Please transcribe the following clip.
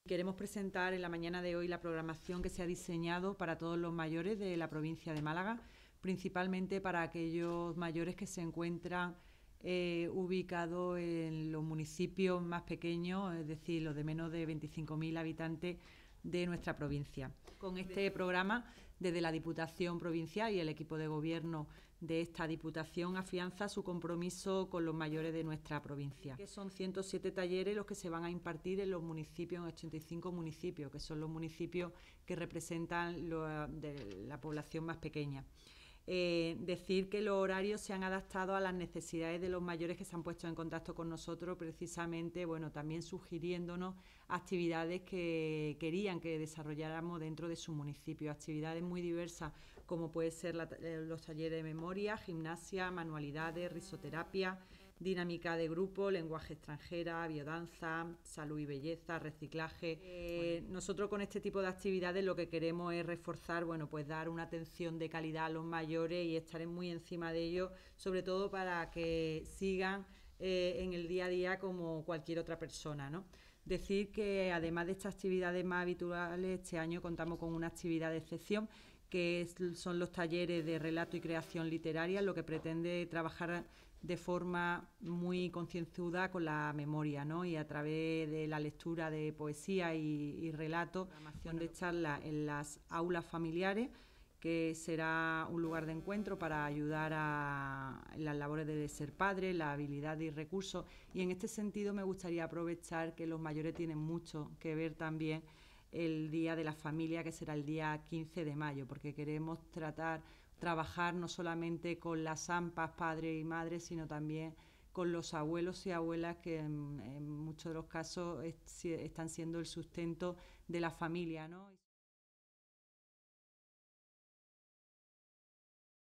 Queremos presentar en la mañana de hoy la programación que se ha diseñado para todos los mayores de la provincia de Málaga, principalmente para aquellos mayores que se encuentran ubicados en los municipios más pequeños, es decir, los de menos de 25.000 habitantes de nuestra provincia. Con este programa, desde la Diputación Provincial y el equipo de gobierno de esta Diputación afianza su compromiso con los mayores de nuestra provincia. Que son 107 talleres los que se van a impartir en los municipios, en 85 municipios, que son los municipios que representan de la población más pequeña. Decir que los horarios se han adaptado a las necesidades de los mayores que se han puesto en contacto con nosotros, precisamente, también sugiriéndonos actividades que querían que desarrolláramos dentro de su municipio, actividades muy diversas, como puede ser los talleres de memoria, gimnasia, manualidades, risoterapia, dinámica de grupo, lenguaje extranjera, biodanza, salud y belleza, reciclaje. Nosotros con este tipo de actividades lo que queremos es reforzar, dar una atención de calidad a los mayores y estar muy encima de ellos, sobre todo para que sigan en el día a día como cualquier otra persona, ¿no? Decir que además de estas actividades más habituales, este año contamos con una actividad de excepción que son los talleres de relato y creación literaria, lo que pretende trabajar de forma muy concienzuda con la memoria, ¿no? Y a través de la lectura de poesía y relatos, de charlas en las aulas familiares, que será un lugar de encuentro para ayudar en las labores de ser padre, la habilidad y recursos. Y en este sentido me gustaría aprovechar que los mayores tienen mucho que ver también el Día de la Familia, que será el día 15 de mayo, porque queremos trabajar no solamente con las AMPAs, padres y madres, sino también con los abuelos y abuelas que en muchos de los casos están siendo el sustento de la familia, ¿no?